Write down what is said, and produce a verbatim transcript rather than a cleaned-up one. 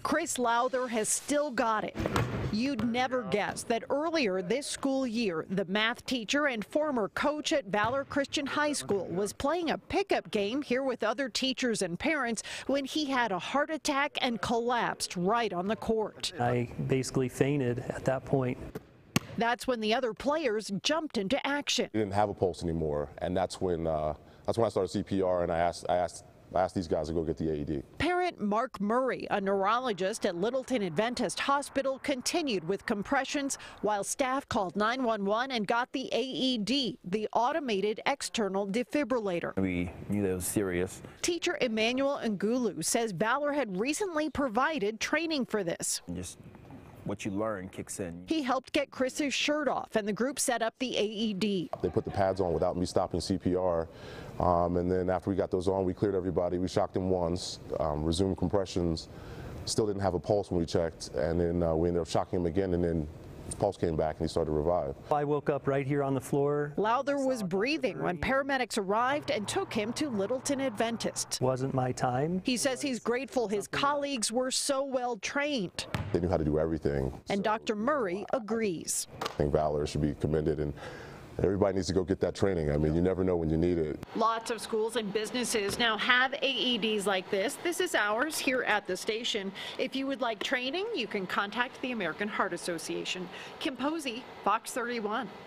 Chris Lowther has still got it. You'd never guess that earlier this school year, the math teacher and former coach at Valor Christian High School was playing a pickup game here with other teachers and parents when he had a heart attack and collapsed right on the court. I basically fainted at that point. That's when the other players jumped into action. He didn't have a pulse anymore, and that's when uh, that's when I started C P R, and I asked I asked I asked these guys to go get the A E D. Parent Mark Murray, a neurologist at Littleton Adventist Hospital, continued with compressions while staff called nine one one and got the A E D, the automated external defibrillator. We knew that it was serious. Teacher Emmanuel Ngulu says Valor had recently provided training for this. Just what you learn kicks in. He helped get Chris's shirt off, and the group set up the A E D. They put the pads on without me stopping C P R, um, and then after we got those on, we cleared everybody. We shocked him once, um, resumed compressions, still didn't have a pulse when we checked, and then uh, we ended up shocking him again, and then his pulse came back and he started to revive. I woke up right here on the floor. Lowther was breathing when paramedics arrived and took him to Littleton Adventist. Wasn't my time. He says he's grateful his colleagues were so well trained. They knew how to do everything. And so Doctor Murray agrees. I think Valor should be commended, and everybody needs to go get that training. I mean, you never know when you need it. Lots of schools and businesses now have A E Ds like this. This is ours here at the station. If you would like training, you can contact the American Heart Association. Kim Posey, Fox thirty-one.